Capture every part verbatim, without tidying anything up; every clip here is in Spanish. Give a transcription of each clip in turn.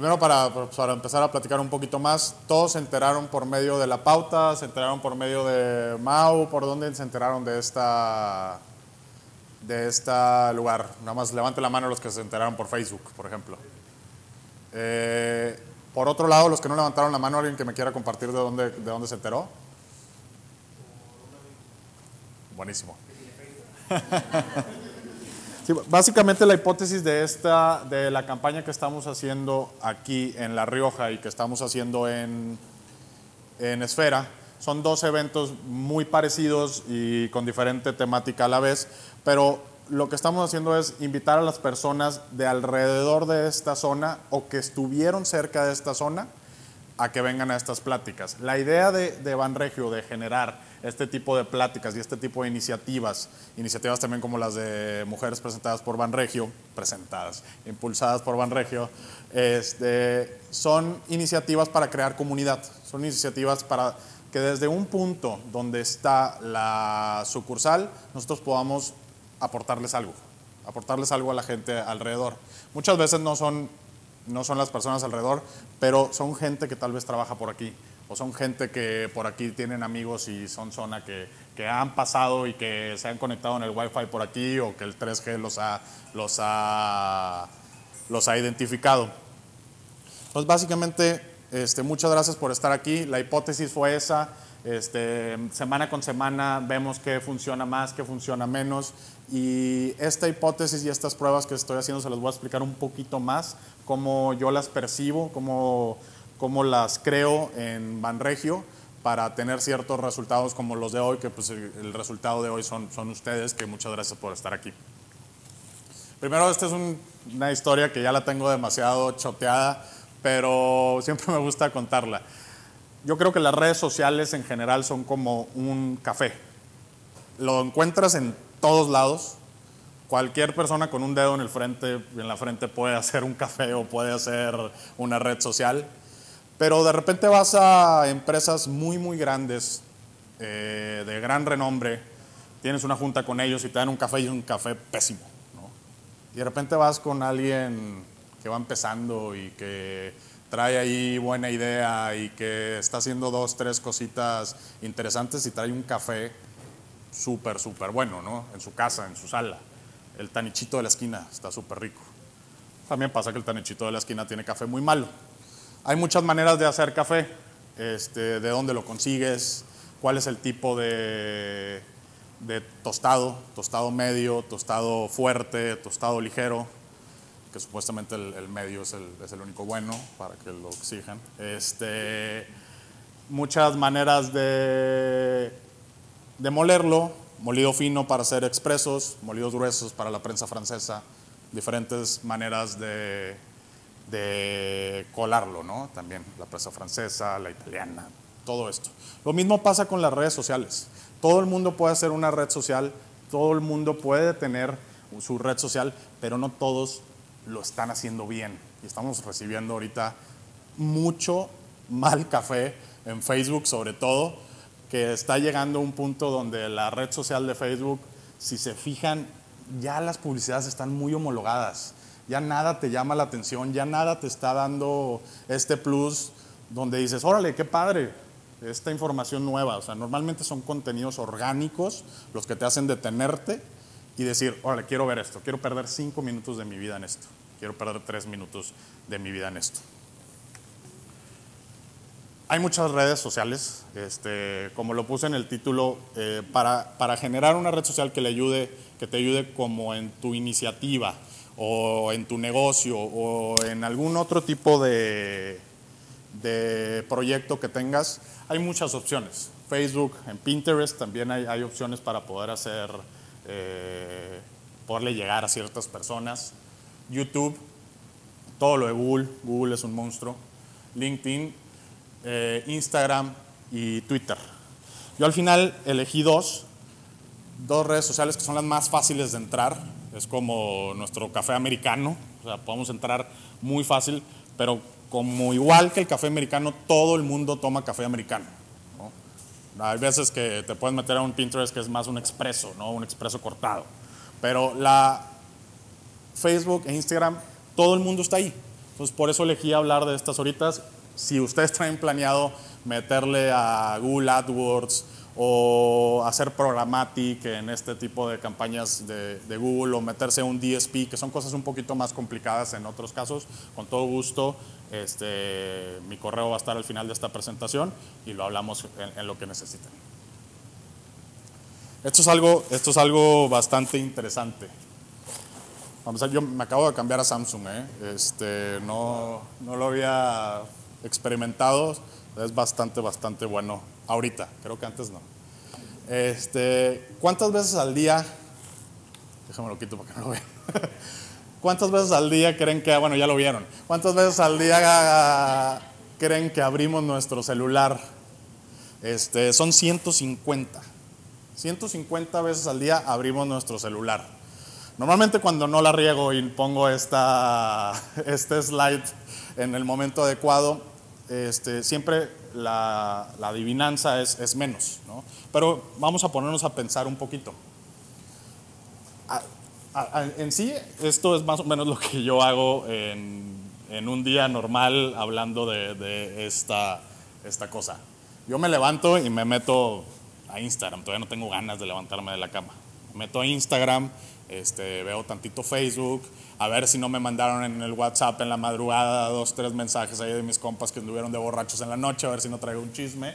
primero para, para empezar a platicar un poquito más, todos se enteraron por medio de la pauta, se enteraron por medio de Mau, ¿por dónde se enteraron de esta, de este lugar? Nada más levante la mano los que se enteraron por Facebook, por ejemplo. Eh, por otro lado, los que no levantaron la mano, alguien que me quiera compartir de dónde, de dónde se enteró. Buenísimo. Sí, básicamente la hipótesis de esta, de la campaña que estamos haciendo aquí en La Rioja y que estamos haciendo en, en Esfera, son dos eventos muy parecidos y con diferente temática a la vez, pero lo que estamos haciendo es invitar a las personas de alrededor de esta zona o que estuvieron cerca de esta zona a que vengan a estas pláticas. La idea de, de Banregio de generar este tipo de pláticas y este tipo de iniciativas, iniciativas también como las de mujeres presentadas por Banregio, presentadas, impulsadas por Banregio, este, son iniciativas para crear comunidad, son iniciativas para que desde un punto donde está la sucursal, nosotros podamos aportarles algo, aportarles algo a la gente alrededor. Muchas veces no son, no son las personas alrededor, pero son gente que tal vez trabaja por aquí, o son gente que por aquí tienen amigos y son zona que, que han pasado y que se han conectado en el Wi-Fi por aquí, o que el tres G los ha, los ha, los ha identificado. Pues básicamente, este, muchas gracias por estar aquí. La hipótesis fue esa. Este, semana con semana vemos qué funciona más, qué funciona menos, y esta hipótesis y estas pruebas que estoy haciendo se las voy a explicar un poquito más, cómo yo las percibo, cómo, cómo las creo en Banregio para tener ciertos resultados como los de hoy, que pues el, el resultado de hoy son, son ustedes, que muchas gracias por estar aquí. Primero, esta es un, una historia que ya la tengo demasiado choteada, pero siempre me gusta contarla. Yo creo que las redes sociales en general son como un café. Lo encuentras en todos lados. Cualquier persona con un dedo en, el frente, en la frente puede hacer un café o puede hacer una red social. Pero de repente vas a empresas muy, muy grandes, eh, de gran renombre, tienes una junta con ellos y te dan un café y es un café pésimo, ¿no? Y de repente vas con alguien que va empezando y que trae ahí buena idea y que está haciendo dos, tres cositas interesantes y trae un café súper, súper bueno, ¿no? En su casa, en su sala. El tanichito de la esquina está súper rico. También pasa que el tanichito de la esquina tiene café muy malo. Hay muchas maneras de hacer café, este, de dónde lo consigues, cuál es el tipo de, de tostado, tostado medio, tostado fuerte, tostado ligero, que supuestamente el, el medio es el, es el único bueno para que lo exijan. Este, muchas maneras de, de molerlo, molido fino para hacer expresos, molidos gruesos para la prensa francesa, diferentes maneras de, de colarlo, ¿no? También la prensa francesa, la italiana, todo esto. Lo mismo pasa con las redes sociales. Todo el mundo puede hacer una red social, todo el mundo puede tener su red social, pero no todos lo están haciendo bien. Y estamos recibiendo ahorita mucho mal café en Facebook, sobre todo, que está llegando a un punto donde la red social de Facebook, si se fijan, ya las publicidades están muy homologadas. Ya nada te llama la atención, ya nada te está dando este plus donde dices, órale, qué padre, esta información nueva. O sea, normalmente son contenidos orgánicos los que te hacen detenerte y decir, órale, quiero ver esto, quiero perder cinco minutos de mi vida en esto, quiero perder tres minutos de mi vida en esto. Hay muchas redes sociales, este, como lo puse en el título, eh, para, para generar una red social que, le ayude, que te ayude como en tu iniciativa o en tu negocio o en algún otro tipo de, de proyecto que tengas, hay muchas opciones. Facebook, en Pinterest también hay, hay opciones para poder hacer... Eh, poderle llegar a ciertas personas. YouTube, todo lo de Google, Google es un monstruo. LinkedIn, eh, Instagram y Twitter. Yo al final elegí dos, dos redes sociales que son las más fáciles de entrar. Es como nuestro café americano, o sea, podemos entrar muy fácil, pero como igual que el café americano, todo el mundo toma café americano, ¿no? Hay veces que te puedes meter a un Pinterest que es más un expreso, ¿no? Un expreso cortado. Pero la Facebook e Instagram, todo el mundo está ahí. Entonces, por eso elegí hablar de estas ahorita. Si ustedes traen planeado meterle a Google AdWords o hacer programmatic en este tipo de campañas de, de Google, o meterse a un D S P, que son cosas un poquito más complicadas en otros casos, con todo gusto, este, mi correo va a estar al final de esta presentación y lo hablamos en, en lo que necesiten. Esto es algo, esto es algo bastante interesante. Vamos a ver, yo me acabo de cambiar a Samsung, ¿eh? este, no, no lo había experimentado, es bastante, bastante bueno ahorita, creo que antes no. Este, ¿Cuántas veces al día, déjame lo quito para que no lo vean, cuántas veces al día creen que, bueno ya lo vieron, cuántas veces al día creen que abrimos nuestro celular? Este, son ciento cincuenta. ciento cincuenta veces al día abrimos nuestro celular. Normalmente cuando no la riego y pongo esta, este slide en el momento adecuado, este, siempre la, la adivinanza es, es menos, ¿no? Pero vamos a ponernos a pensar un poquito. A, a, a, en sí, esto es más o menos lo que yo hago en, en un día normal hablando de, de esta, esta cosa. Yo me levanto y me meto a Instagram, todavía no tengo ganas de levantarme de la cama. Me meto a Instagram, este, veo tantito Facebook, a ver si no me mandaron en el WhatsApp en la madrugada dos, tres mensajes ahí de mis compas que anduvieron de borrachos en la noche, a ver si no traigo un chisme.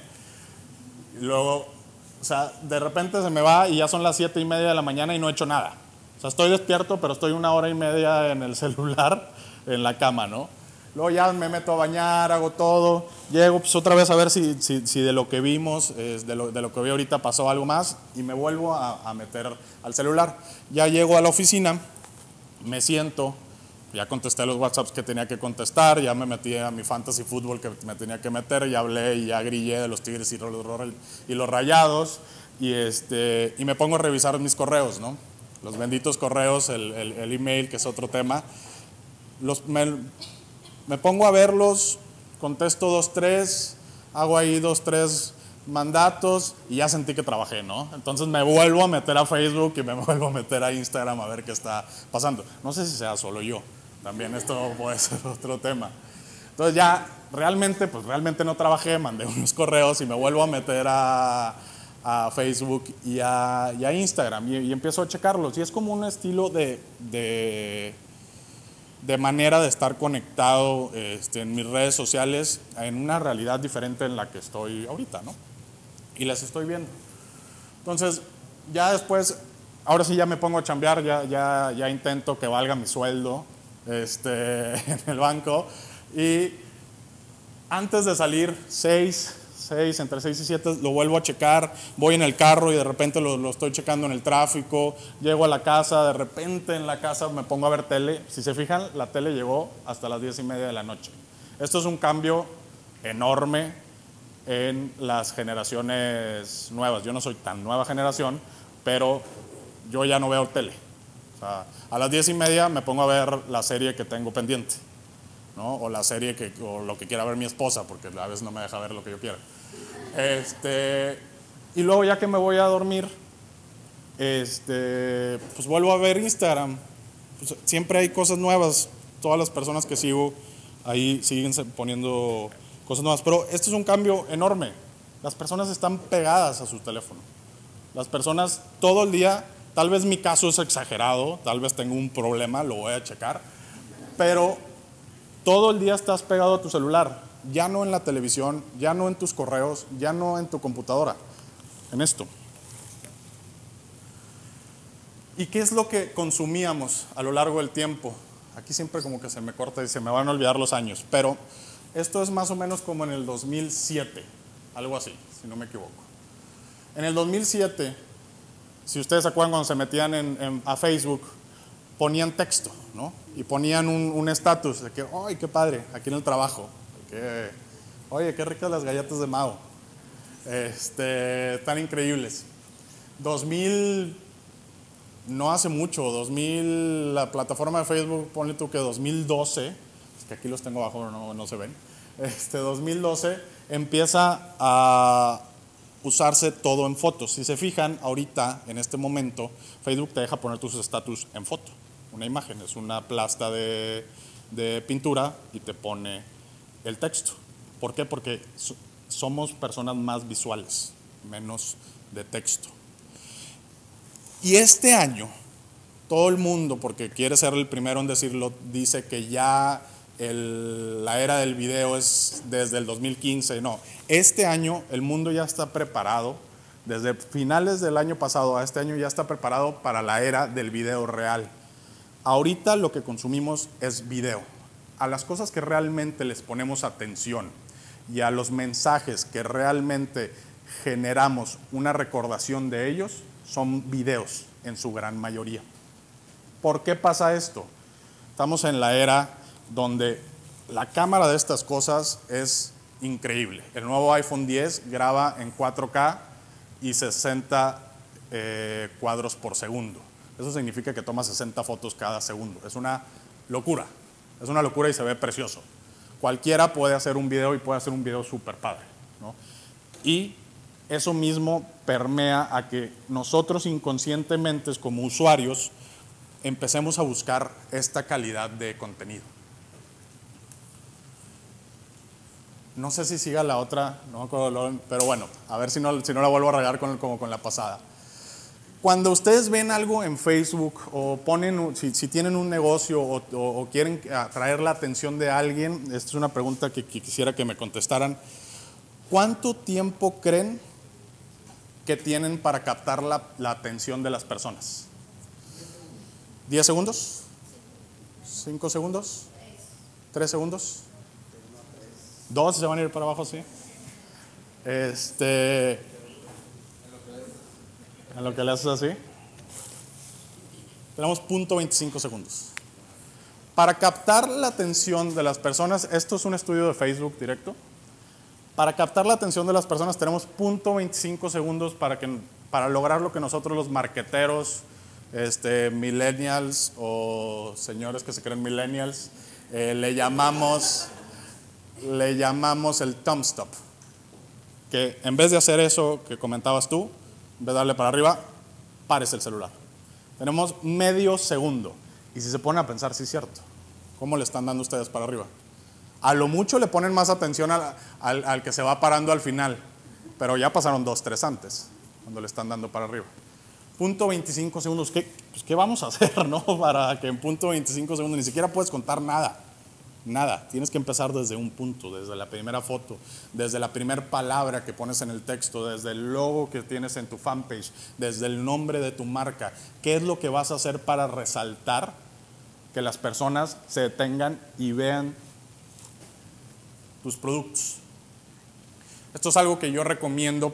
Y luego, o sea, de repente se me va y ya son las siete y media de la mañana y no he hecho nada. O sea, estoy despierto, pero estoy una hora y media en el celular, en la cama, ¿no? Luego ya me meto a bañar, hago todo, llego pues otra vez a ver si, si, si de lo que vimos, eh, de, lo, de lo que vi ahorita pasó algo más y me vuelvo a, a meter al celular. Ya llego a la oficina, me siento, ya contesté los WhatsApps que tenía que contestar, ya me metí a mi fantasy fútbol que me tenía que meter, ya hablé y ya grillé de los Tigres y los, y los Rayados y, este, y me pongo a revisar mis correos, ¿no? Los benditos correos, el, el, el email, que es otro tema. Los, me, me pongo a verlos, contesto dos, tres, hago ahí dos, tres mandatos y ya sentí que trabajé, ¿no? Entonces me vuelvo a meter a Facebook y me vuelvo a meter a Instagram a ver qué está pasando. No sé si sea solo yo, también esto puede ser otro tema. Entonces ya realmente, pues realmente no trabajé, mandé unos correos y me vuelvo a meter a, a Facebook y a, y a Instagram y, y empiezo a checarlos. Y es como un estilo de, de, de manera de estar conectado este, en mis redes sociales en una realidad diferente en la que estoy ahorita, ¿no? Y las estoy viendo. Entonces, ya después, ahora sí ya me pongo a chambear, ya, ya, ya intento que valga mi sueldo este, en el banco. Y antes de salir, seis, seis, entre seis y siete, lo vuelvo a checar. Voy en el carro y de repente lo, lo estoy checando en el tráfico. Llego a la casa, de repente en la casa me pongo a ver tele. Si se fijan, la tele llegó hasta las diez y media de la noche. Esto es un cambio enorme en las generaciones nuevas. Yo no soy tan nueva generación, pero yo ya no veo tele. O sea, a las diez y media me pongo a ver la serie que tengo pendiente, ¿no? O la serie que, o lo que quiera ver mi esposa, porque a veces no me deja ver lo que yo quiera. Este, y luego ya que me voy a dormir, este, pues vuelvo a ver Instagram. Pues siempre hay cosas nuevas. Todas las personas que sigo ahí siguen poniendo cosas nuevas, pero esto es un cambio enorme. Las personas están pegadas a su teléfono. Las personas todo el día, tal vez mi caso es exagerado, tal vez tengo un problema, lo voy a checar, pero todo el día estás pegado a tu celular, ya no en la televisión, ya no en tus correos, ya no en tu computadora, en esto. ¿Y qué es lo que consumíamos a lo largo del tiempo? Aquí siempre como que se me corta y se me van a olvidar los años, pero esto es más o menos como en el dos mil siete, algo así, si no me equivoco. En el dos mil siete, si ustedes se acuerdan cuando se metían en, en, a Facebook, ponían texto, ¿no? Y ponían un estatus de que, ¡ay, qué padre! Aquí en el trabajo. Que, oye, qué ricas las galletas de Mao. Este, tan increíbles. dos mil, no hace mucho, dos mil, la plataforma de Facebook, ponle tú que dos mil doce, es que aquí los tengo abajo, no, no se ven. Este, dos mil doce empieza a usarse todo en fotos. Si se fijan, ahorita, en este momento, Facebook te deja poner tus estatus en foto. Una imagen, es una plasta de, de pintura y te pone el texto. ¿Por qué? Porque so, somos personas más visuales, menos de texto. Y este año, todo el mundo, porque quiere ser el primero en decirlo, dice que ya el, la era del video es desde el dos mil quince. No, este año el mundo ya está preparado, desde finales del año pasado a este año ya está preparado para la era del video real. Ahorita lo que consumimos es video. A las cosas que realmente les ponemos atención y a los mensajes que realmente generamos una recordación de ellos, son videos en su gran mayoría. ¿Por qué pasa esto? Estamos en la era donde la cámara de estas cosas es increíble. El nuevo iPhone diez graba en cuatro K y sesenta eh, cuadros por segundo. Eso significa que toma sesenta fotos cada segundo. Es una locura. Es una locura y se ve precioso. Cualquiera puede hacer un video y puede hacer un video súper padre, ¿no? Y eso mismo permea a que nosotros inconscientemente como usuarios empecemos a buscar esta calidad de contenido. No sé si siga la otra, no me acuerdo, pero bueno, a ver si no, si no la vuelvo a regar con, como con la pasada. Cuando ustedes ven algo en Facebook o ponen, si, si tienen un negocio o, o, o quieren atraer la atención de alguien, esta es una pregunta que, que quisiera que me contestaran. ¿Cuánto tiempo creen que tienen para captar la, la atención de las personas? ¿diez segundos? ¿cinco segundos? ¿tres segundos? ¿Dos se van a ir para abajo así? Este, en lo que le haces así. Tenemos punto veinticinco segundos. Para captar la atención de las personas, esto es un estudio de Facebook directo. Para captar la atención de las personas tenemos punto veinticinco segundos para, que, para lograr lo que nosotros los marqueteros, este, millennials o señores que se creen millennials, eh, le llamamos, le llamamos el thumb stop. Que en vez de hacer eso que comentabas tú, en vez de darle para arriba, pares el celular. Tenemos medio segundo. Y si se ponen a pensar, sí es cierto, ¿cómo le están dando ustedes para arriba? A lo mucho le ponen más atención al, al, al que se va parando al final, pero ya pasaron dos, tres antes, cuando le están dando para arriba. Punto veinticinco segundos, ¿qué, pues, ¿qué vamos a hacer, no? Para que en punto veinticinco segundos ni siquiera puedes contar nada, nada. Tienes que empezar desde un punto, desde la primera foto, desde la primera palabra que pones en el texto, desde el logo que tienes en tu fanpage, desde el nombre de tu marca. ¿Qué es lo que vas a hacer para resaltar que las personas se detengan y vean tus productos? Esto es algo que yo recomiendo.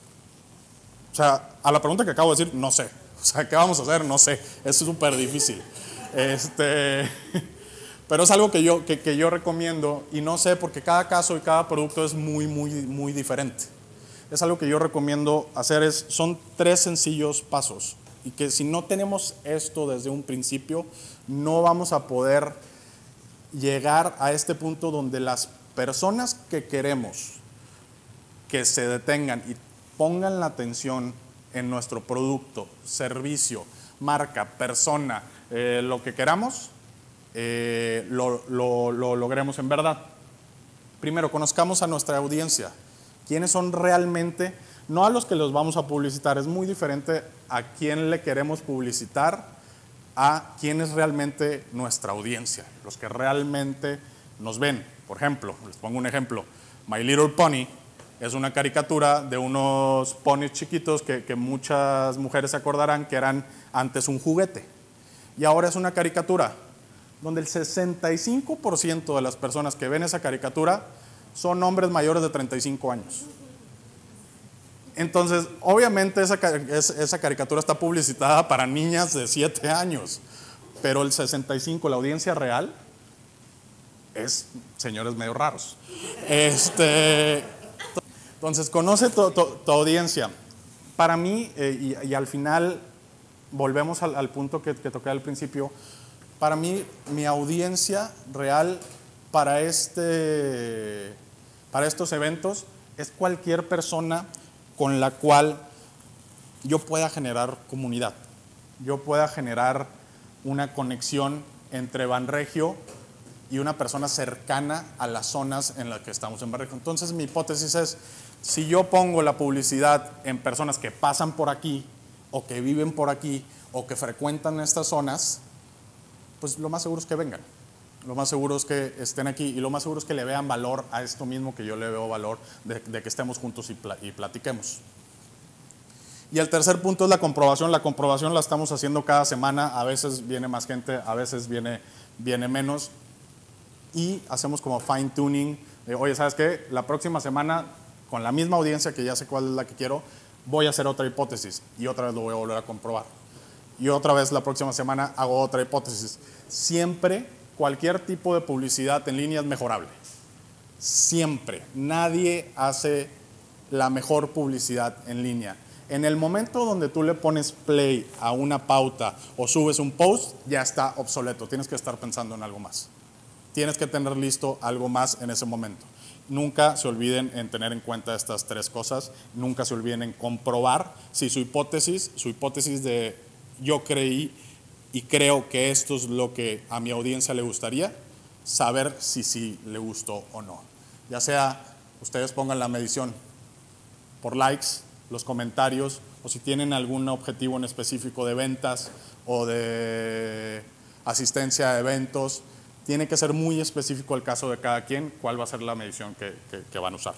O sea, a la pregunta que acabo de decir, no sé. O sea, ¿qué vamos a hacer? No sé. Es súper difícil. Este, pero es algo que yo, que, que yo recomiendo y no sé porque cada caso y cada producto es muy, muy, muy diferente. Es algo que yo recomiendo hacer. Es, son tres sencillos pasos y que si no tenemos esto desde un principio, no vamos a poder llegar a este punto donde las personas que queremos que se detengan y pongan la atención en nuestro producto, servicio, marca, persona, eh, lo que queramos, eh, lo, lo, lo logremos en verdad. Primero, conozcamos a nuestra audiencia. ¿Quiénes son realmente? No a los que los vamos a publicitar. Es muy diferente a quién le queremos publicitar a quién es realmente nuestra audiencia, los que realmente nos ven. Por ejemplo, les pongo un ejemplo. My Little Pony es una caricatura de unos ponis chiquitos que, que muchas mujeres se acordarán que eran antes un juguete. Y ahora es una caricatura donde el sesenta y cinco por ciento de las personas que ven esa caricatura son hombres mayores de treinta y cinco años. Entonces, obviamente esa, esa caricatura está publicitada para niñas de siete años, pero el sesenta y cinco por ciento, la audiencia real, es señores medio raros. Este, entonces, conoce tu, tu, tu audiencia. Para mí, eh, y, y al final, volvemos al, al punto que, que toqué al principio, para mí, mi audiencia real para, este, para estos eventos es cualquier persona con la cual yo pueda generar comunidad, yo pueda generar una conexión entre Banregio y una persona cercana a las zonas en las que estamos en Banregio. Entonces mi hipótesis es, si yo pongo la publicidad en personas que pasan por aquí, o que viven por aquí, o que frecuentan estas zonas, pues lo más seguro es que vengan. Lo más seguro es que estén aquí y lo más seguro es que le vean valor a esto mismo que yo le veo valor de, de que estemos juntos y, pla, y platiquemos. Y el tercer punto es la comprobación. La comprobación la estamos haciendo cada semana, a veces viene más gente, a veces viene, viene menos. Y hacemos como fine tuning, de, oye, ¿sabes qué? La próxima semana, con la misma audiencia que ya sé cuál es la que quiero, voy a hacer otra hipótesis y otra vez lo voy a volver a comprobar. Y otra vez la próxima semana hago otra hipótesis. Siempre, cualquier tipo de publicidad en línea es mejorable. Siempre. Nadie hace la mejor publicidad en línea. En el momento donde tú le pones play a una pauta o subes un post, ya está obsoleto. Tienes que estar pensando en algo más. Tienes que tener listo algo más en ese momento. Nunca se olviden en tener en cuenta estas tres cosas. Nunca se olviden en comprobar si su hipótesis, su hipótesis de yo creí y creo que esto es lo que a mi audiencia le gustaría, saber si sí le gustó o no. Ya sea ustedes pongan la medición por likes, los comentarios, o si tienen algún objetivo en específico de ventas o de asistencia a eventos, tiene que ser muy específico el caso de cada quien, cuál va a ser la medición que, que, que van a usar.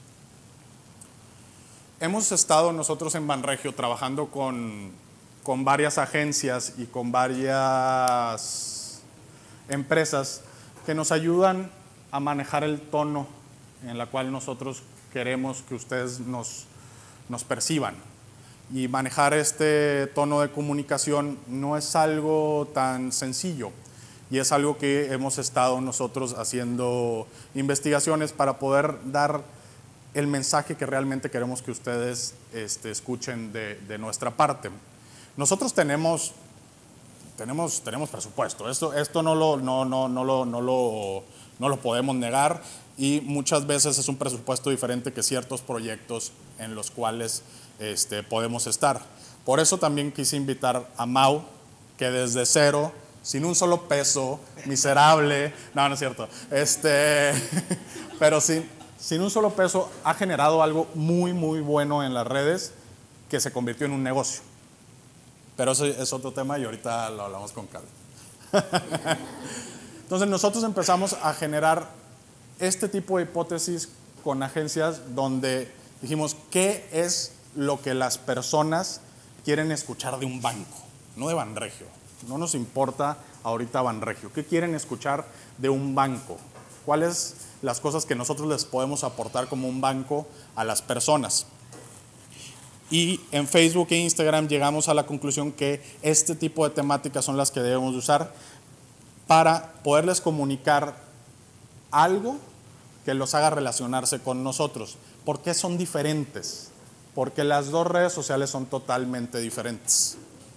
Hemos estado nosotros en Banregio trabajando con, con varias agencias y con varias empresas que nos ayudan a manejar el tono en la cual nosotros queremos que ustedes nos, nos perciban. Y manejar este tono de comunicación no es algo tan sencillo. Y es algo que hemos estado nosotros haciendo investigaciones para poder dar el mensaje que realmente queremos que ustedes este, escuchen de, de nuestra parte. Nosotros tenemos, tenemos, tenemos presupuesto, esto, esto no, lo, no, no, no, lo, no, lo, no lo podemos negar y muchas veces es un presupuesto diferente que ciertos proyectos en los cuales este, podemos estar. Por eso también quise invitar a Mau, que desde cero, sin un solo peso, miserable, no, no es cierto, este, pero sin, sin un solo peso ha generado algo muy, muy bueno en las redes que se convirtió en un negocio. Pero eso es otro tema y ahorita lo hablamos con calma. Entonces nosotros empezamos a generar este tipo de hipótesis con agencias donde dijimos, ¿qué es lo que las personas quieren escuchar de un banco? No de Banregio. No nos importa ahorita Banregio. ¿Qué quieren escuchar de un banco? ¿Cuáles las cosas que nosotros les podemos aportar como un banco a las personas? Y en Facebook e Instagram llegamos a la conclusión que este tipo de temáticas son las que debemos usar para poderles comunicar algo que los haga relacionarse con nosotros. ¿Por qué son diferentes? Porque las dos redes sociales son totalmente diferentes.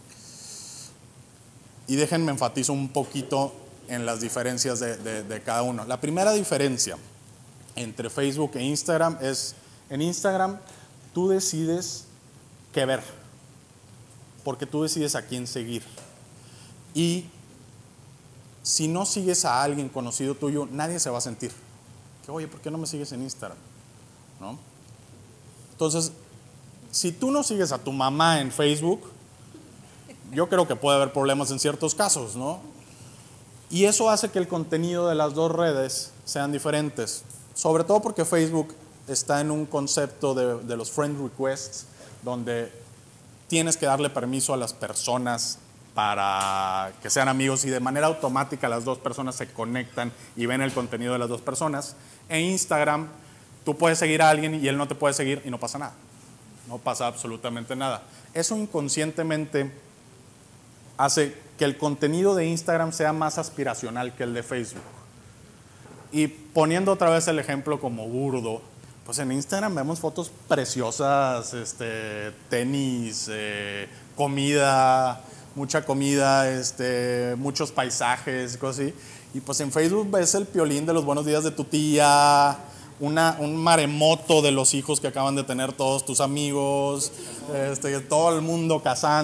Y déjenme enfatizo un poquito en las diferencias de, de, de cada uno. La primera diferencia entre Facebook e Instagram es, en Instagram tú decides qué ver, porque tú decides a quién seguir. Y si no sigues a alguien conocido tuyo, nadie se va a sentir. Que, oye, ¿por qué no me sigues en Instagram? ¿No? Entonces, si tú no sigues a tu mamá en Facebook, yo creo que puede haber problemas en ciertos casos, ¿no? Y eso hace que el contenido de las dos redes sean diferentes. Sobre todo porque Facebook está en un concepto de, de los friend requests, donde tienes que darle permiso a las personas para que sean amigos y de manera automática las dos personas se conectan y ven el contenido de las dos personas. En Instagram, tú puedes seguir a alguien y él no te puede seguir y no pasa nada. No pasa absolutamente nada. Eso inconscientemente hace que el contenido de Instagram sea más aspiracional que el de Facebook. Y poniendo otra vez el ejemplo como burdo, pues en Instagram vemos fotos preciosas, este, tenis, eh, comida, mucha comida, este, muchos paisajes, cosas así. Y pues en Facebook ves el piolín de los buenos días de tu tía, una, un maremoto de los hijos que acaban de tener todos tus amigos, este, todo el mundo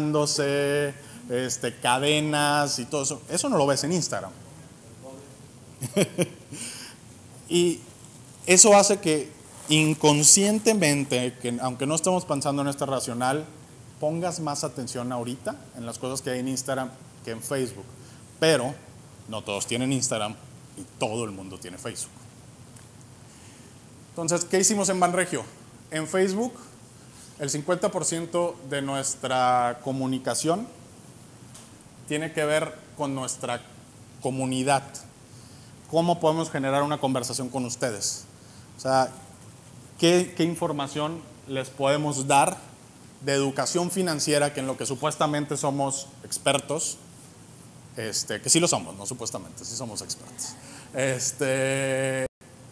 casándose, este, cadenas y todo eso. Eso no lo ves en Instagram. Y eso hace que inconscientemente, que aunque no estemos pensando en este racional, pongas más atención ahorita en las cosas que hay en Instagram que en Facebook. Pero no todos tienen Instagram y todo el mundo tiene Facebook. Entonces, ¿qué hicimos en Banregio? En Facebook, el cincuenta por ciento de nuestra comunicación tiene que ver con nuestra comunidad. ¿Cómo podemos generar una conversación con ustedes? O sea, ¿qué, qué información les podemos dar de educación financiera, que en lo que supuestamente somos expertos, este, que sí lo somos, no supuestamente, sí somos expertos, este,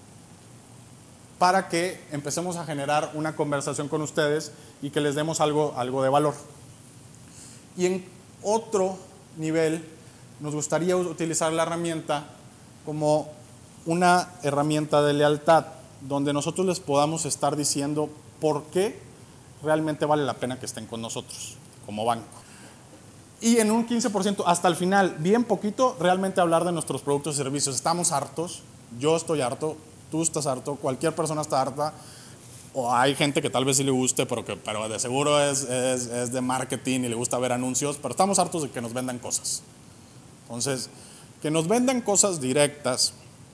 para que empecemos a generar una conversación con ustedes y que les demos algo, algo de valor. Y en otro nivel, nos gustaría utilizar la herramienta como una herramienta de lealtad, donde nosotros les podamos estar diciendo por qué realmente vale la pena que estén con nosotros como banco. Y en un quince por ciento hasta el final, bien poquito, realmente hablar de nuestros productos y servicios. Estamos hartos, yo estoy harto, tú estás harto, cualquier persona está harta, o hay gente que tal vez sí le guste, pero, que, pero de seguro es, es, es de marketing y le gusta ver anuncios, pero estamos hartos de que nos vendan cosas. Entonces, que nos vendan cosas directas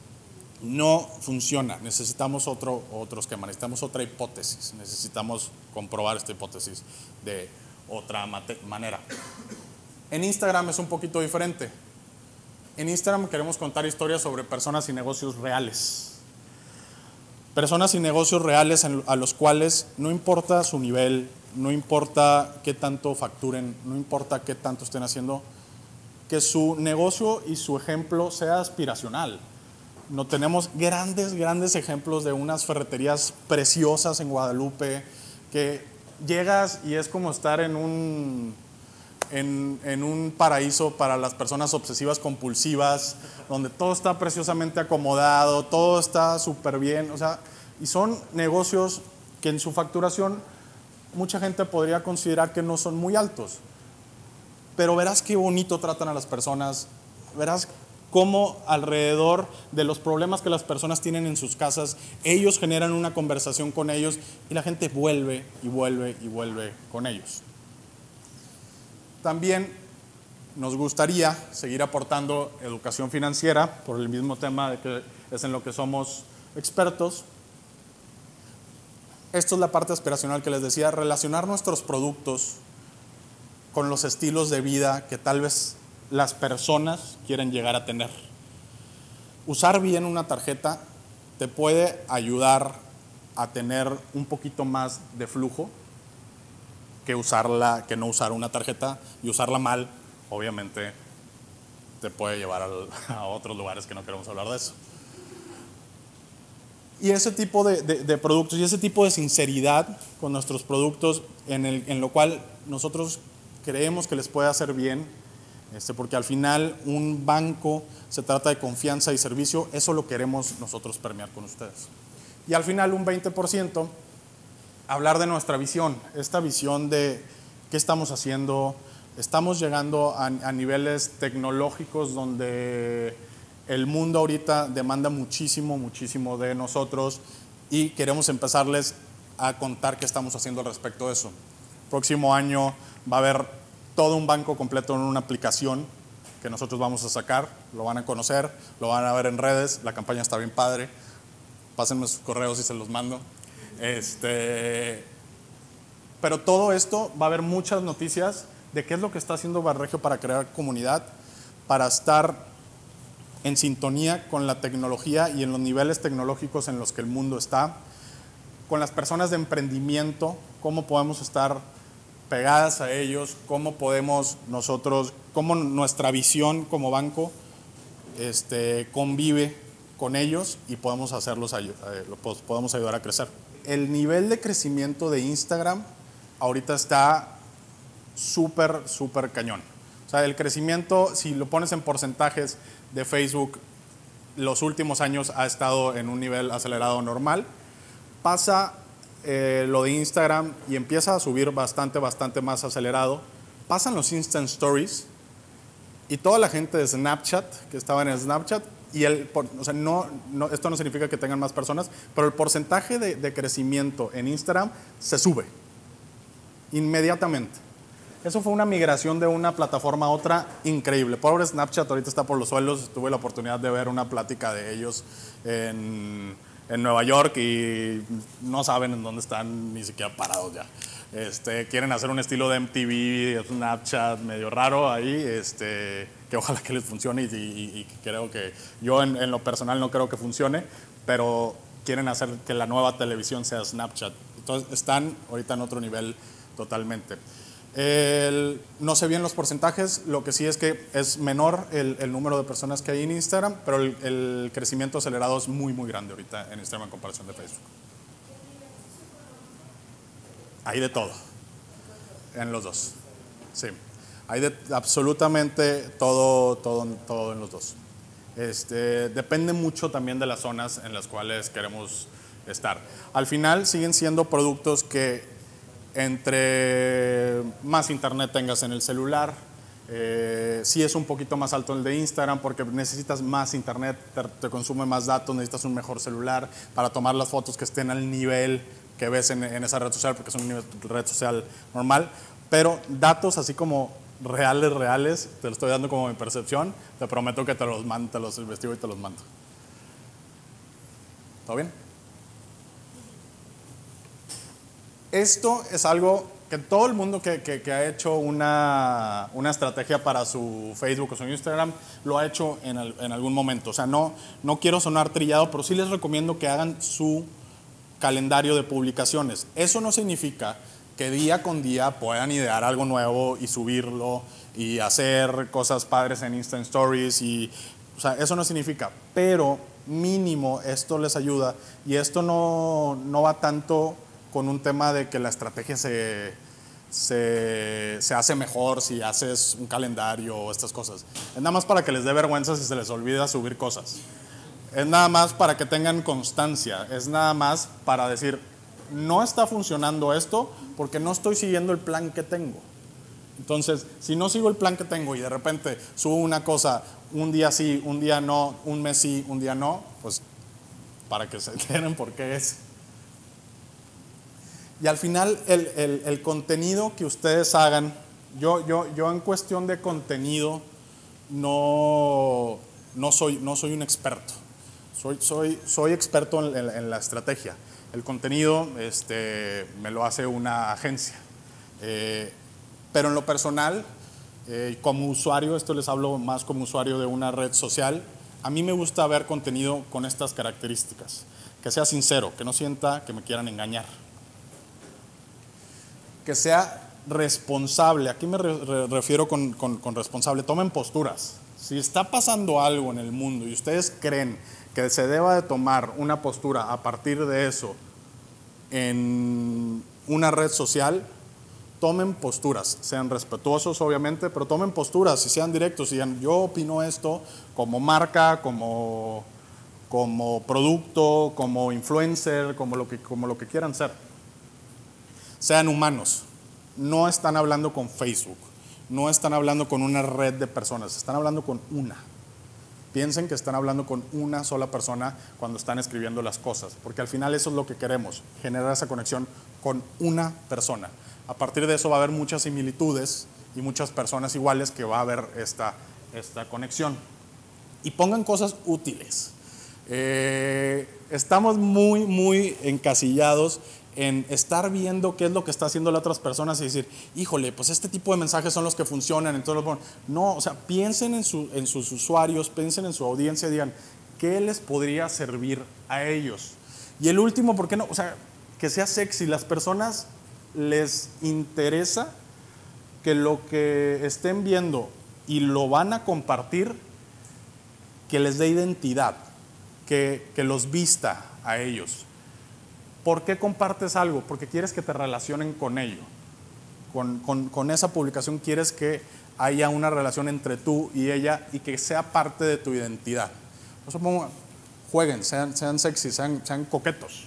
no funciona, necesitamos otro, otro esquema, necesitamos otra hipótesis, necesitamos comprobar esta hipótesis de otra manera. En Instagram es un poquito diferente. En Instagram queremos contar historias sobre personas y negocios reales. Personas y negocios reales a los cuales no importa su nivel, no importa qué tanto facturen, no importa qué tanto estén haciendo, que su negocio y su ejemplo sea aspiracional. No tenemos grandes, grandes ejemplos de unas ferreterías preciosas en Guadalupe, que llegas y es como estar en un, en, en un paraíso para las personas obsesivas compulsivas, donde todo está preciosamente acomodado, todo está súper bien, o sea, y son negocios que en su facturación mucha gente podría considerar que no son muy altos, pero verás qué bonito tratan a las personas, verás cómo alrededor de los problemas que las personas tienen en sus casas, ellos generan una conversación con ellos y la gente vuelve y vuelve y vuelve con ellos. También nos gustaría seguir aportando educación financiera por el mismo tema de que es en lo que somos expertos. Esto es la parte aspiracional que les decía, relacionar nuestros productos con los estilos de vida que tal vez las personas quieren llegar a tener. Usar bien una tarjeta te puede ayudar a tener un poquito más de flujo que usarla, que no usar una tarjeta, y usarla mal, obviamente, te puede llevar al, a otros lugares que no queremos hablar de eso. Y ese tipo de, de, de productos y ese tipo de sinceridad con nuestros productos en, el, en lo cual nosotros creemos que les puede hacer bien, este, porque al final un banco se trata de confianza y servicio, eso lo queremos nosotros permear con ustedes. Y al final un veinte por ciento, hablar de nuestra visión, esta visión de qué estamos haciendo, estamos llegando a, a niveles tecnológicos donde el mundo ahorita demanda muchísimo, muchísimo de nosotros y queremos empezarles a contar qué estamos haciendo al respecto de eso. Próximo año va a haber todo un banco completo en una aplicación que nosotros vamos a sacar, lo van a conocer, lo van a ver en redes, la campaña está bien padre, pásenme sus correos y se los mando. Este, pero todo esto va a haber muchas noticias de qué es lo que está haciendo Banregio para crear comunidad, para estar en sintonía con la tecnología y en los niveles tecnológicos en los que el mundo está, con las personas de emprendimiento, cómo podemos estar pegadas a ellos, cómo podemos nosotros, cómo nuestra visión como banco este, convive con ellos y podemos hacerlos, eh, podemos ayudar a crecer. El nivel de crecimiento de Instagram ahorita está súper, súper cañón. O sea, el crecimiento, si lo pones en porcentajes de Facebook, los últimos años ha estado en un nivel acelerado normal. Pasa eh, lo de Instagram y empieza a subir bastante, bastante más acelerado. Pasan los Instant Stories y toda la gente de Snapchat, que estaba en Snapchat, y el, o sea, no, no, esto no significa que tengan más personas, pero el porcentaje de, de crecimiento en Instagram se sube inmediatamente. Eso fue una migración de una plataforma a otra increíble. Pobre Snapchat, ahorita está por los suelos. Tuve la oportunidad de ver una plática de ellos en, en Nueva York y no saben en dónde están ni siquiera parados ya. Este, quieren hacer un estilo de M T V, Snapchat medio raro ahí, este, que ojalá que les funcione y, y, y creo que yo en, en lo personal no creo que funcione, pero quieren hacer que la nueva televisión sea Snapchat. Entonces están ahorita en otro nivel totalmente. El, no sé bien los porcentajes, lo que sí es que es menor el, el número de personas que hay en Instagram, pero el, el crecimiento acelerado es muy muy grande ahorita en Instagram en comparación de Facebook. Hay de todo, en los dos, sí. Hay de absolutamente todo, todo, todo en los dos. Este, depende mucho también de las zonas en las cuales queremos estar. Al final siguen siendo productos que entre más internet tengas en el celular, eh, sí es un poquito más alto el de Instagram porque necesitas más internet, te, te consume más datos, necesitas un mejor celular para tomar las fotos que estén al nivel que ves en, en esa red social, porque es una red social normal, pero datos así como reales, reales, te lo estoy dando como mi percepción, te prometo que te los mando, te los investigo y te los mando. ¿Todo bien? Esto es algo que todo el mundo que, que, que ha hecho una, una estrategia para su Facebook o su Instagram lo ha hecho en, el, en algún momento. O sea, no, no quiero sonar trillado, pero sí les recomiendo que hagan su calendario de publicaciones. Eso no significa que día con día puedan idear algo nuevo y subirlo y hacer cosas padres en Insta Stories. Y, o sea, eso no significa, pero mínimo esto les ayuda y esto no, no va tanto con un tema de que la estrategia se, se, se hace mejor si haces un calendario o estas cosas. Es nada más para que les dé vergüenza si se les olvida subir cosas. Es nada más para que tengan constancia. Es nada más para decir, no está funcionando esto porque no estoy siguiendo el plan que tengo. Entonces, si no sigo el plan que tengo y de repente subo una cosa, un día sí, un día no, un mes sí, un día no, pues para que se enteren por qué es. Y al final, el, el, el contenido que ustedes hagan, yo, yo, yo en cuestión de contenido no, no, soy, no soy un experto. Soy, soy, soy experto en, en, en la estrategia. El contenido este, me lo hace una agencia. Eh, pero en lo personal, eh, como usuario, esto les hablo más como usuario de una red social, a mí me gusta ver contenido con estas características. Que sea sincero, que no sienta que me quieran engañar. Que sea responsable. Aquí me re, re, refiero con, con, con responsable. Tomen posturas. Si está pasando algo en el mundo y ustedes creen que se deba de tomar una postura a partir de eso en una red social, tomen posturas. Sean respetuosos, obviamente, pero tomen posturas y sean directos. Y digan, yo opino esto como marca, como, como producto, como influencer, como lo que, como lo que quieran ser. Sean humanos, no están hablando con Facebook, no están hablando con una red de personas, están hablando con una. Piensen que están hablando con una sola persona cuando están escribiendo las cosas, porque al final eso es lo que queremos, generar esa conexión con una persona. A partir de eso va a haber muchas similitudes y muchas personas iguales que va a haber esta, esta conexión. Y pongan cosas útiles. Eh, estamos muy, muy encasillados en estar viendo qué es lo que está haciendo las otras personas y decir, híjole, pues este tipo de mensajes son los que funcionan. Entonces, no, o sea, piensen en, su, en sus usuarios, piensen en su audiencia y digan, ¿qué les podría servir a ellos? Y el último, ¿por qué no? O sea, que sea sexy. Las personas les interesa que lo que estén viendo y lo van a compartir, que les dé identidad, que, que los vista a ellos. ¿Por qué compartes algo? Porque quieres que te relacionen con ello. Con, con, con esa publicación quieres que haya una relación entre tú y ella y que sea parte de tu identidad. Por eso pongo, jueguen, sean, sean sexy, sean, sean coquetos.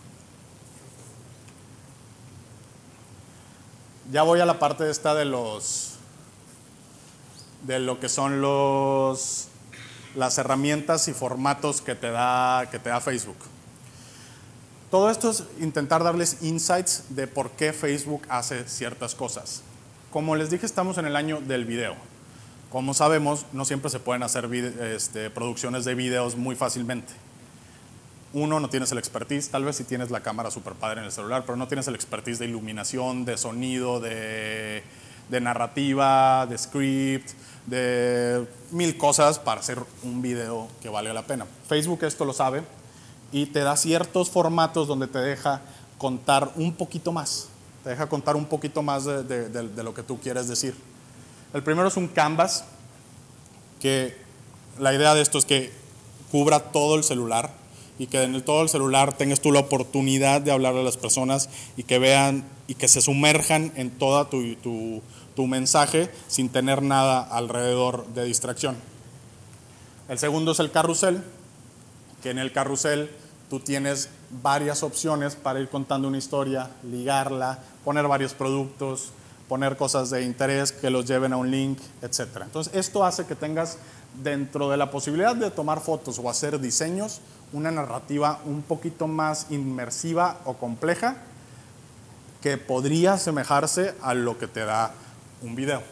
Ya voy a la parte esta de los, de lo que son los las herramientas y formatos que te da, que te da Facebook. Todo esto es intentar darles insights de por qué Facebook hace ciertas cosas. Como les dije, estamos en el año del video. Como sabemos, no siempre se pueden hacer este, producciones de videos muy fácilmente. Uno, no tienes el expertise, tal vez si tienes la cámara super padre en el celular, pero no tienes el expertise de iluminación, de sonido, de, de narrativa, de script, de mil cosas para hacer un video que valga la pena. Facebook esto lo sabe y te da ciertos formatos donde te deja contar un poquito más, te deja contar un poquito más de, de, de, de lo que tú quieres decir. El primero es un canvas, que la idea de esto es que cubra todo el celular y que en el, todo el celular tengas tú la oportunidad de hablarle a las personas y que vean y que se sumerjan en todo tu, tu, tu mensaje sin tener nada alrededor de distracción. El segundo es el carrusel, que en el carrusel tú tienes varias opciones para ir contando una historia, ligarla, poner varios productos, poner cosas de interés que los lleven a un link, etcétera. Entonces, esto hace que tengas, dentro de la posibilidad de tomar fotos o hacer diseños, una narrativa un poquito más inmersiva o compleja que podría asemejarse a lo que te da un video.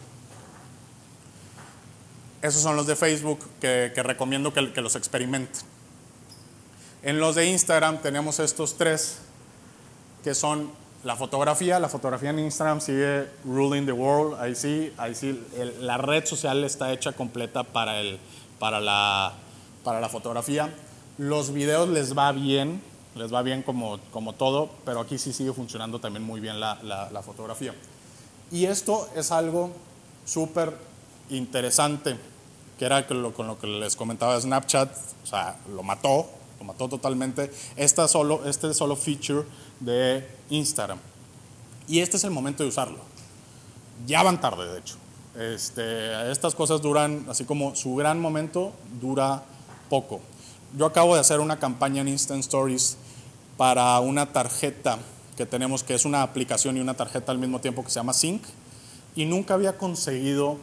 Esos son los de Facebook que, que recomiendo que, que los experimenten. En los de Instagram tenemos estos tres, que son la fotografía. La fotografía en Instagram sigue ruling the world. Ahí sí, ahí sí el, la red social está hecha completa para, el, para, la, para la fotografía. Los videos les va bien, les va bien como, como todo, pero aquí sí sigue funcionando también muy bien la, la, la fotografía. Y esto es algo súper interesante, que era con lo, con lo que les comentaba Snapchat, o sea, lo mató, lo mató totalmente. Esta solo, este solo feature de Instagram. Y este es el momento de usarlo. Ya van tarde, de hecho. Este, estas cosas duran, así como su gran momento dura poco. Yo acabo de hacer una campaña en Instant Stories para una tarjeta que tenemos, que es una aplicación y una tarjeta al mismo tiempo, que se llama Sync, y nunca había conseguido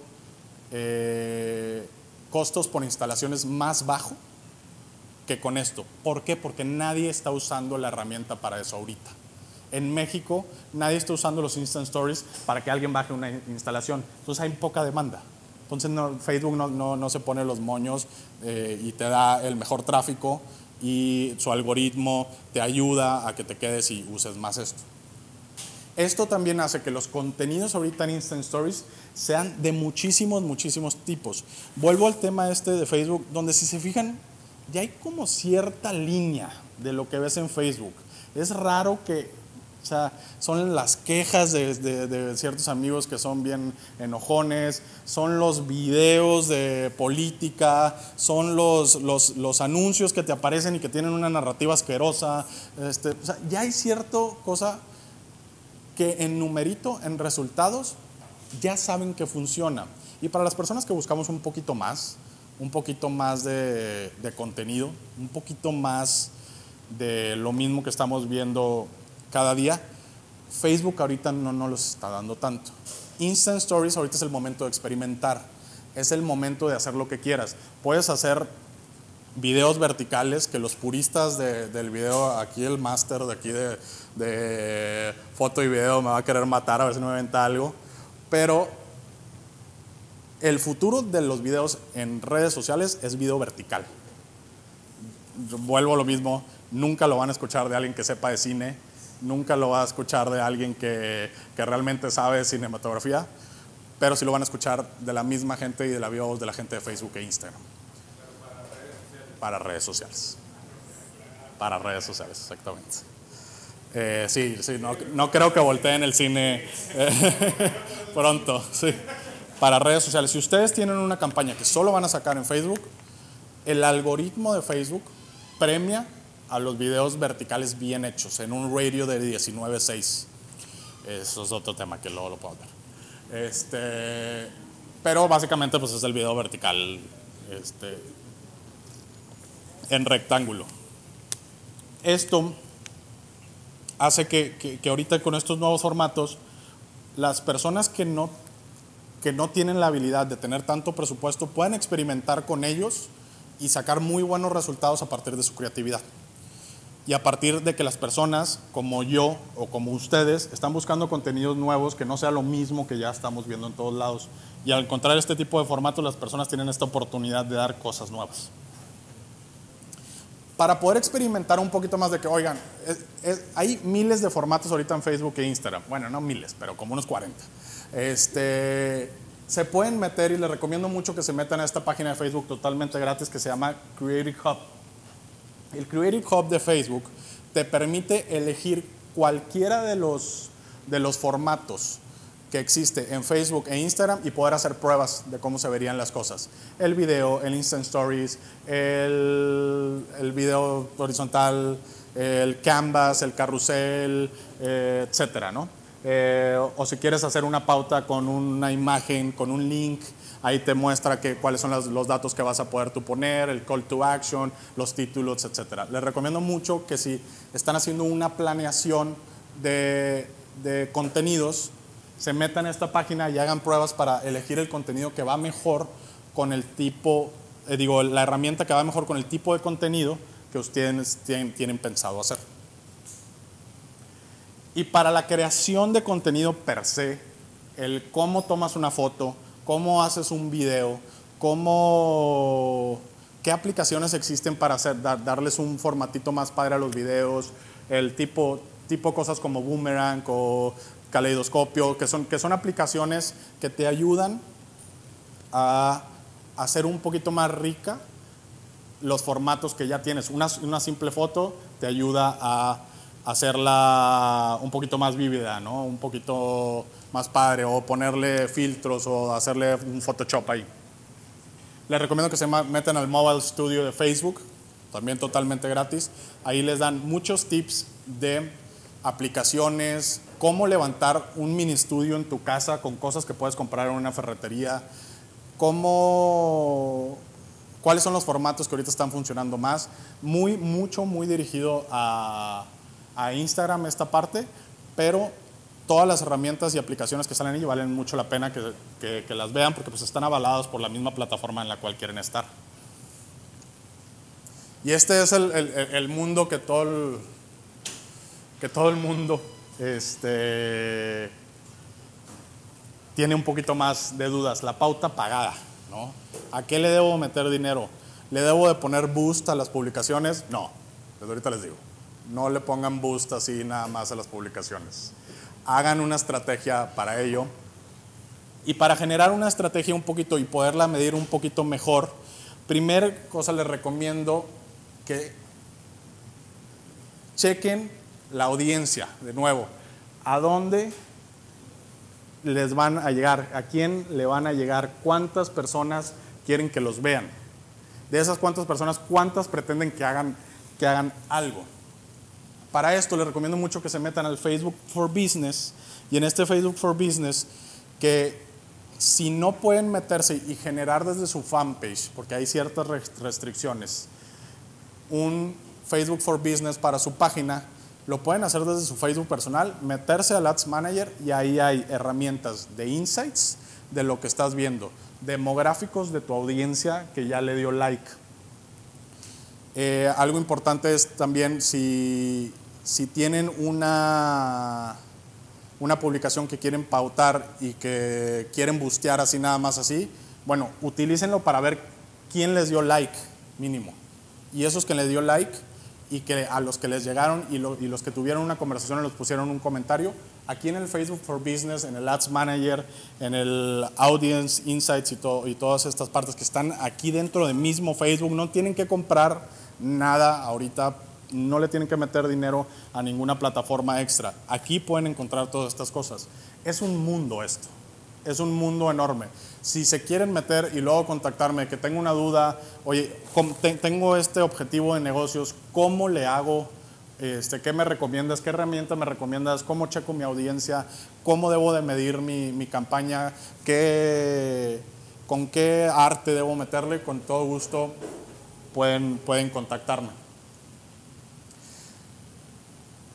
eh, costos por instalaciones más bajo que con esto. ¿Por qué? Porque nadie está usando la herramienta para eso ahorita. En México nadie está usando los Instant Stories para que alguien baje una instalación. Entonces hay poca demanda. Entonces no, Facebook no, no, no se pone los moños eh, y te da el mejor tráfico y su algoritmo te ayuda a que te quedes y uses más esto. Esto también hace que los contenidos ahorita en Instant Stories sean de muchísimos, muchísimos tipos. Vuelvo al tema este de Facebook, donde si se fijan, ya hay como cierta línea de lo que ves en Facebook. Es raro que, o sea, son las quejas de, de, de ciertos amigos que son bien enojones, son los videos de política, son los, los, los anuncios que te aparecen y que tienen una narrativa asquerosa. Este, o sea, ya hay cierta cosa que en numerito, en resultados, ya saben que funciona. Y para las personas que buscamos un poquito más, un poquito más de, de contenido, un poquito más de lo mismo que estamos viendo cada día, Facebook ahorita no nos los está dando tanto. Instant Stories ahorita es el momento de experimentar, es el momento de hacer lo que quieras. Puedes hacer videos verticales que los puristas de, del video, aquí el máster de aquí de, de foto y video me va a querer matar a ver si no me inventa algo, pero el futuro de los videos en redes sociales es video vertical. Vuelvo a lo mismo, nunca lo van a escuchar de alguien que sepa de cine, nunca lo va a escuchar de alguien que, que realmente sabe de cinematografía, pero sí lo van a escuchar de la misma gente y de la voz de la gente de Facebook e Instagram. Para redes sociales. Para redes sociales, exactamente. Eh, sí, sí, no, no creo que volteen el cine eh, pronto, sí. Para redes sociales. Si ustedes tienen una campaña que solo van a sacar en Facebook, el algoritmo de Facebook premia a los videos verticales bien hechos en un radio de diecinueve seis. Eso es otro tema que luego lo puedo ver. Este, pero básicamente pues es el video vertical este, en rectángulo. Esto hace que, que, que ahorita con estos nuevos formatos, las personas que no que no tienen la habilidad de tener tanto presupuesto pueden experimentar con ellos y sacar muy buenos resultados a partir de su creatividad. Y a partir de que las personas como yo o como ustedes están buscando contenidos nuevos que no sea lo mismo que ya estamos viendo en todos lados. Y al encontrar este tipo de formatos, las personas tienen esta oportunidad de dar cosas nuevas. Para poder experimentar un poquito más de que, oigan, es, es, hay miles de formatos ahorita en Facebook e Instagram. Bueno, no miles, pero como unos cuarenta. Este, se pueden meter, y les recomiendo mucho que se metan a esta página de Facebook totalmente gratis que se llama Creative Hub. El Creative Hub de Facebook te permite elegir cualquiera de los, de los formatos que existe en Facebook e Instagram y poder hacer pruebas de cómo se verían las cosas. El video, el Instant Stories, el, el video horizontal, el canvas, el carrusel, eh, etcétera, ¿no? Eh, o si quieres hacer una pauta con una imagen, con un link, ahí te muestra que, cuáles son los, los datos que vas a poder tú poner, el call to action, los títulos, etcétera. Les recomiendo mucho que si están haciendo una planeación de, de contenidos, se metan a esta página y hagan pruebas para elegir el contenido que va mejor con el tipo, eh, digo, la herramienta que va mejor con el tipo de contenido que ustedes tienen, tienen pensado hacer. Y para la creación de contenido per se, el cómo tomas una foto, cómo haces un video, cómo, qué aplicaciones existen para hacer, dar, darles un formatito más padre a los videos, el tipo, tipo cosas como Boomerang o Caleidoscopio, que son, que son aplicaciones que te ayudan a hacer un poquito más rica los formatos que ya tienes. Una, una simple foto te ayuda a hacerla un poquito más vívida, ¿no? Un poquito más padre, o ponerle filtros o hacerle un Photoshop ahí. Les recomiendo que se metan al Mobile Studio de Facebook, también totalmente gratis. Ahí les dan muchos tips de aplicaciones, cómo levantar un mini estudio en tu casa con cosas que puedes comprar en una ferretería, cómo, cuáles son los formatos que ahorita están funcionando más. Muy, mucho, muy dirigido a a Instagram esta parte, pero todas las herramientas y aplicaciones que salen ahí valen mucho la pena que, que, que las vean porque pues están avalados por la misma plataforma en la cual quieren estar. Y este es el, el, el mundo que todo el, que todo el mundo este, tiene un poquito más de dudas. La pauta pagada, ¿no? ¿A qué le debo meter dinero? ¿Le debo de poner boost a las publicaciones? No, desde ahorita les digo. No le pongan boost así nada más a las publicaciones. Hagan una estrategia para ello. Y para generar una estrategia un poquito y poderla medir un poquito mejor, primer cosa les recomiendo que chequen la audiencia, de nuevo. ¿A dónde les van a llegar? ¿A quién le van a llegar? ¿Cuántas personas quieren que los vean? De esas cuántas personas, ¿cuántas pretenden que hagan, que hagan algo? Para esto les recomiendo mucho que se metan al Facebook for Business, y en este Facebook for Business, que si no pueden meterse y generar desde su fanpage, porque hay ciertas restricciones, un Facebook for Business para su página, lo pueden hacer desde su Facebook personal, meterse al Ads Manager y ahí hay herramientas de insights de lo que estás viendo, demográficos de tu audiencia que ya le dio like. Eh, algo importante es también si... Si tienen una, una publicación que quieren pautar y que quieren bustear así nada más así, bueno, utilícenlo para ver quién les dio like mínimo. Y esos que les dio like y que a los que les llegaron y, lo, y los que tuvieron una conversación y los pusieron un comentario, aquí en el Facebook for Business, en el Ads Manager, en el Audience Insights y, todo, y todas estas partes que están aquí dentro del mismo Facebook, no tienen que comprar nada ahorita. No le tienen que meter dinero a ninguna plataforma extra. Aquí pueden encontrar todas estas cosas. Es un mundo esto. Es un mundo enorme. Si se quieren meter y luego contactarme, que tengo una duda, oye, tengo este objetivo de negocios, ¿cómo le hago? Este, ¿Qué me recomiendas? ¿Qué herramienta me recomiendas? ¿Cómo checo mi audiencia? ¿Cómo debo de medir mi, mi campaña? ¿Qué, ¿Con qué arte debo meterle? Con todo gusto pueden, pueden contactarme.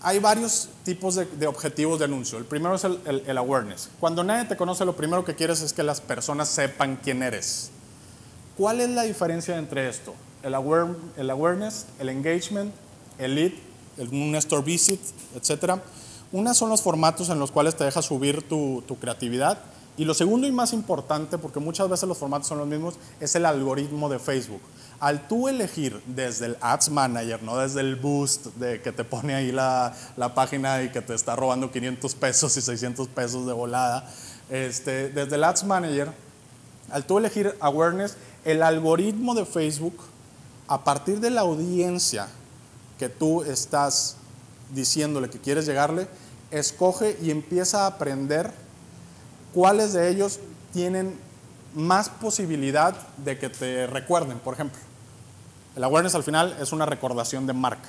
hay varios tipos de, de objetivos de anuncio. El primero es el, el, el awareness. Cuando nadie te conoce, lo primero que quieres es que las personas sepan quién eres. ¿Cuál es la diferencia entre esto? El, aware, el awareness, el engagement, el lead, el, un store visit, etcétera. Una son los formatos en los cuales te deja subir tu, tu creatividad. Y lo segundo y más importante, porque muchas veces los formatos son los mismos, es el algoritmo de Facebook. Al tú elegir desde el Ads Manager, no desde el boost de que te pone ahí la, la página y que te está robando quinientos pesos y seiscientos pesos de volada, este, desde el Ads Manager, al tú elegir awareness, el algoritmo de Facebook, a partir de la audiencia que tú estás diciéndole que quieres llegarle, escoge y empieza a aprender cuáles de ellos tienen más posibilidad de que te recuerden, por ejemplo. El awareness al final es una recordación de marca.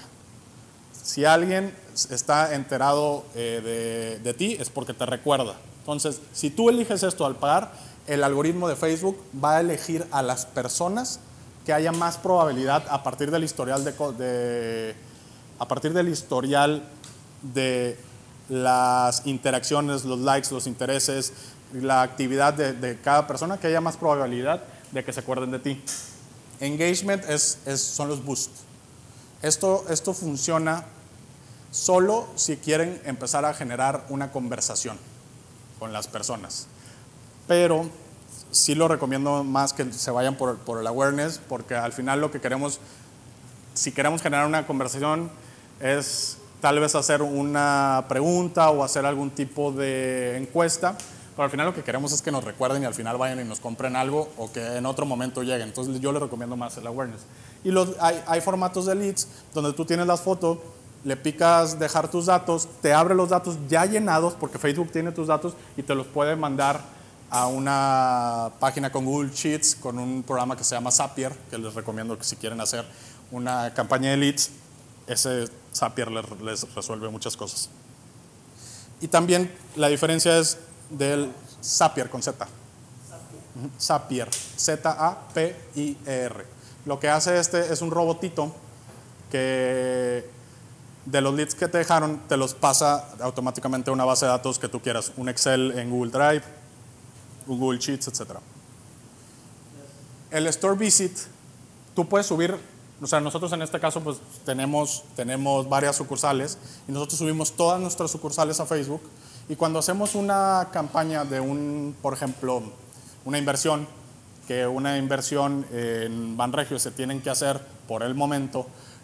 Si alguien está enterado eh, de, de ti es porque te recuerda. Entonces, si tú eliges esto al pagar, el algoritmo de Facebook va a elegir a las personas que haya más probabilidad a partir del historial de, de a partir del historial de las interacciones, los likes, los intereses, la actividad de, de cada persona, que haya más probabilidad de que se acuerden de ti. Engagement es, es, son los boosts. Esto, esto funciona solo si quieren empezar a generar una conversación con las personas. Pero sí lo recomiendo más que se vayan por, por el awareness, porque al final lo que queremos, si queremos generar una conversación, es tal vez hacer una pregunta o hacer algún tipo de encuesta, pero al final lo que queremos es que nos recuerden y al final vayan y nos compren algo o que en otro momento lleguen. Entonces yo les recomiendo más el awareness. Y los, hay, hay formatos de leads donde tú tienes las fotos, le picas dejar tus datos, te abre los datos ya llenados porque Facebook tiene tus datos y te los puede mandar a una página con Google Sheets, con un programa que se llama Zapier, que les recomiendo que si quieren hacer una campaña de leads, ese Zapier les, les resuelve muchas cosas. Y también la diferencia es del Zapier con Z. Zapier, Z A P I E R. Lo que hace este es un robotito que de los leads que te dejaron te los pasa automáticamente a una base de datos que tú quieras, un Excel en Google Drive, Google Sheets, etcétera. El Store Visit, tú puedes subir, o sea, nosotros en este caso pues tenemos, tenemos varias sucursales y nosotros subimos todas nuestras sucursales a Facebook y cuando hacemos una campaña de un, por ejemplo, una inversión, que una inversión en Banregio se tienen que hacer por el momento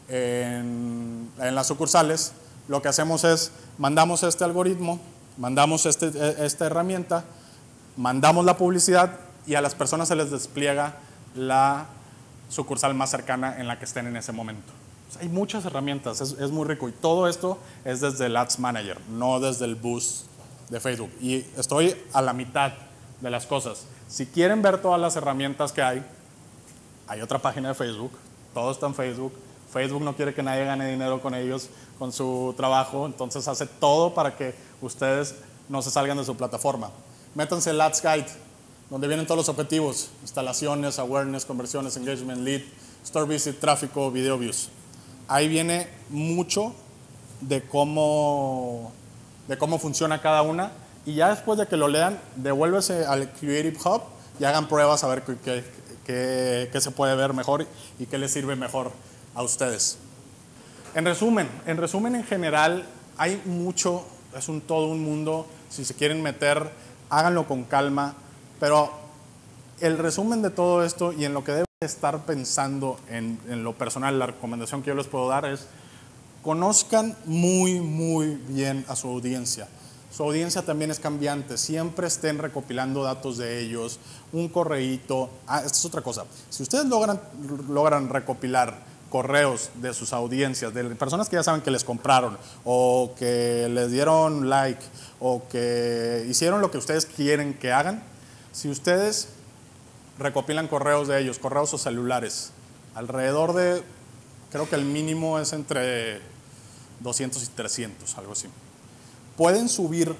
en, en las sucursales, lo que hacemos es mandamos este algoritmo, mandamos este, esta herramienta, mandamos la publicidad y a las personas se les despliega la sucursal más cercana en la que estén en ese momento. O sea, hay muchas herramientas, es, es muy rico y todo esto es desde el Ads Manager, no desde el boost de Facebook. Y estoy a la mitad de las cosas. Si quieren ver todas las herramientas que hay, hay otra página de Facebook, todo está en Facebook. Facebook no quiere que nadie gane dinero con ellos, con su trabajo, entonces hace todo para que ustedes no se salgan de su plataforma. Métanse el Ads Guide, donde vienen todos los objetivos, instalaciones, awareness, conversiones, engagement, lead, store visit, tráfico, video views. Ahí viene mucho de cómo, de cómo funciona cada una y ya después de que lo lean, devuélvese al Creative Hub y hagan pruebas a ver qué, qué, qué, qué se puede ver mejor y qué les sirve mejor a ustedes. En resumen, en resumen en general hay mucho, es un todo un mundo, si se quieren meter, háganlo con calma, pero el resumen de todo esto y en lo que deben estar pensando en, en lo personal, la recomendación que yo les puedo dar es conozcan muy, muy bien a su audiencia. Su audiencia también es cambiante, siempre estén recopilando datos de ellos, un correíto. Ah, esta es otra cosa. Si ustedes logran, logran recopilar correos de sus audiencias, de personas que ya saben que les compraron o que les dieron like o que hicieron lo que ustedes quieren que hagan, si ustedes recopilan correos de ellos, correos o celulares, alrededor de, creo que el mínimo es entre doscientos y trescientos, algo así. Pueden subir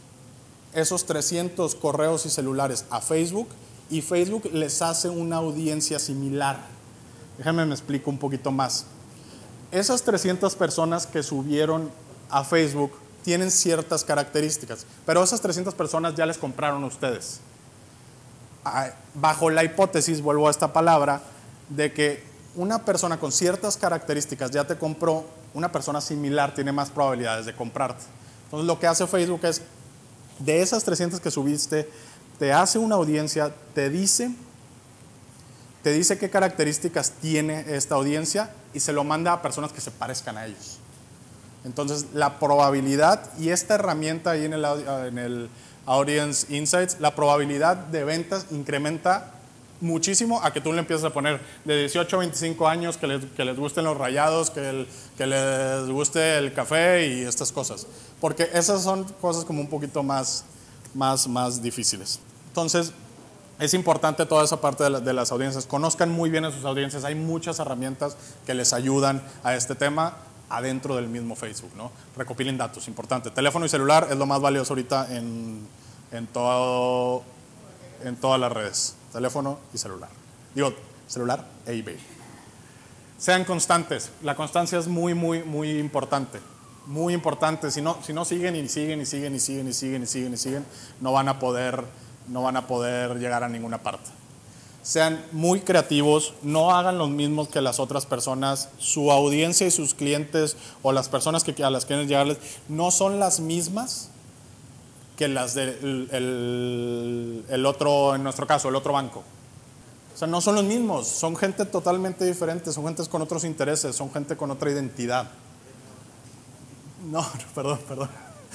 esos trescientos correos y celulares a Facebook y Facebook les hace una audiencia similar. Déjame me explico un poquito más. Esas trescientas personas que subieron a Facebook tienen ciertas características, pero esas trescientas personas ya les compraron a ustedes. Bajo la hipótesis, vuelvo a esta palabra, de que una persona con ciertas características ya te compró, una persona similar tiene más probabilidades de comprarte. Entonces lo que hace Facebook es, de esas trescientas que subiste, te hace una audiencia, te dice, te dice qué características tiene esta audiencia y se lo manda a personas que se parezcan a ellos. Entonces la probabilidad, y esta herramienta ahí en el, en el Audience Insights, la probabilidad de ventas incrementa muchísimo a que tú le empieces a poner de dieciocho a veinticinco años, que les, que les gusten los rayados, que, el, que les guste el café y estas cosas. Porque esas son cosas como un poquito más, más, más difíciles. Entonces, es importante toda esa parte de, la, de las audiencias. Conozcan muy bien a sus audiencias. Hay muchas herramientas que les ayudan a este tema adentro del mismo Facebook, ¿no? Recopilen datos, importante. Teléfono y celular es lo más valioso ahorita en, en, todo, en todas las redes. Teléfono y celular. Digo, celular e eBay. Sean constantes. La constancia es muy, muy, muy importante. Muy importante. Si no, si no siguen y siguen y siguen y siguen y siguen y siguen y siguen, no van a poder, no van a poder llegar a ninguna parte. Sean muy creativos, no hagan los mismos que las otras personas. Su audiencia y sus clientes o las personas que, a las que quieren llegarles no son las mismas que las del el, el otro, en nuestro caso, el otro banco. O sea, no son los mismos, son gente totalmente diferente, son gente con otros intereses, son gente con otra identidad. No, perdón, perdón.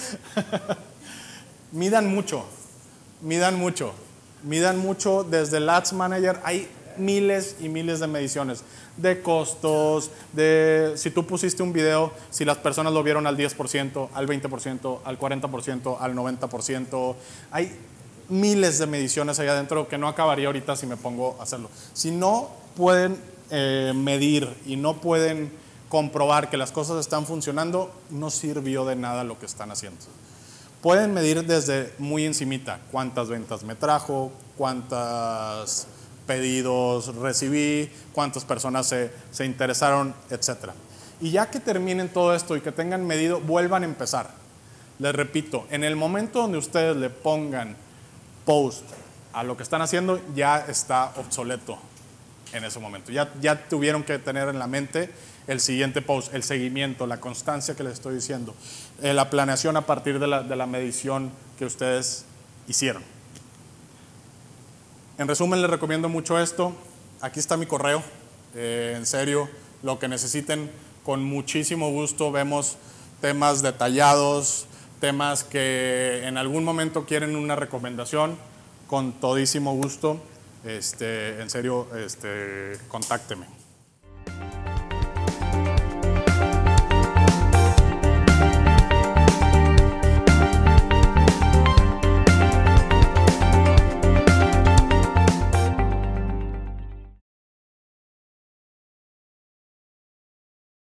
Midan mucho, midan mucho. Midan mucho desde el Ads Manager, hay miles y miles de mediciones, de costos, de si tú pusiste un video, si las personas lo vieron al diez por ciento, al veinte por ciento, al cuarenta por ciento, al noventa por ciento, hay miles de mediciones ahí adentro que no acabaría ahorita si me pongo a hacerlo. Si no pueden eh, medir y no pueden comprobar que las cosas están funcionando, no sirvió de nada lo que están haciendo. Pueden medir desde muy encimita, cuántas ventas me trajo, cuántos pedidos recibí, cuántas personas se, se interesaron, etcétera. Y ya que terminen todo esto y que tengan medido, vuelvan a empezar. Les repito, en el momento donde ustedes le pongan post a lo que están haciendo, ya está obsoleto en ese momento. Ya, ya tuvieron que tener en la mente el siguiente post, el seguimiento, la constancia que les estoy diciendo, eh, la planeación a partir de la, de la medición que ustedes hicieron. En resumen, les recomiendo mucho esto. Aquí está mi correo. Eh, en serio, lo que necesiten, con muchísimo gusto. Vemos temas detallados, temas que en algún momento quieren una recomendación, con todísimo gusto. Este, en serio, este, contácteme.